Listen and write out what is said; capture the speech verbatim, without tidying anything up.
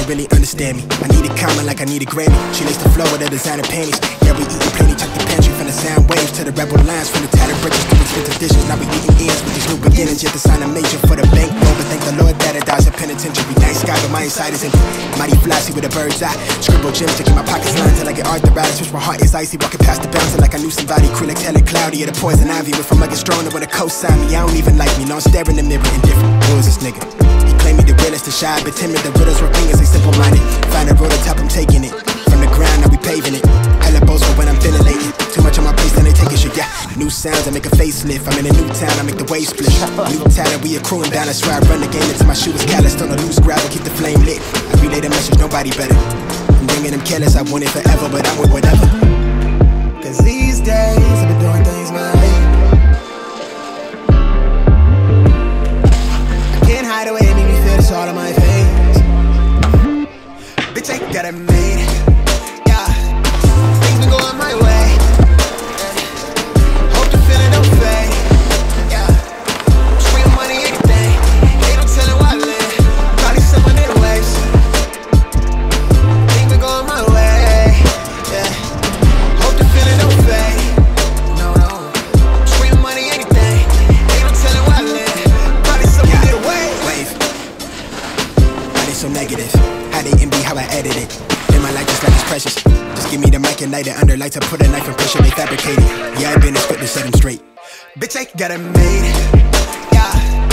really understand me. I need a comment like I need a Grammy. She laced the flow with her designer panties. Yeah, we eating plenty, check the pantry. From the sound waves to the rebel lines, from the tattered bridges to expensive dishes. Now we eating ends with these new beginnings. Yet to sign a major for the bank roll, but thank the Lord that it dies a penitentiary. Night sky, but my inside is empty. Mighty flashy with a bird's eye. Scribble gems to keep my pockets lined till I get arthritis. Switch my heart is icy, walking past the bouncer like I knew somebody. Crew like hella cloudy, or the poison ivy. Went from like a stronger with a co-sign me. I don't even like me, no, I'm staring in the mirror indifferent. Who is this nigga? He claim me the realest, the shy, but timid. The riddles were fingers, they simple-minded. Find a road to top, I'm taking it. From the ground, now we paving it. Hella boastful when I'm ventilating. Too much on my plate, then they taking shit, yeah. New sounds, I make a facelift. I'm in a new town, I make the wave split. New talent, we accruing balance. Where I run the game until my shoe is calloused. On a loose gravel, keep the flame lit. I relay the message, nobody better. I'm bringing them careless, I want it forever, but I'm with whatever. Cause these days, I've been doing things my way. I can't hide away, make me feel this all on my face. Bitch, I got it made. Yeah, things been going my way. Yeah. Hope the feeling don't fade. Yeah, stream money, anything. They don't tell it why I live. Probably someone in the waves. Things been going my way. Yeah, hope the feeling don't fade. No, no, stream money, anything. They don't tell it why I live. Probably someone in the waves. Wave. Why they so negative? How they envy how I edit it. In my life just like it's precious. Just give me the mic and light it under lights. I put a knife and pressure, they fabricated. Yeah, I been a script to set them straight. Bitch, I got it made. Yeah.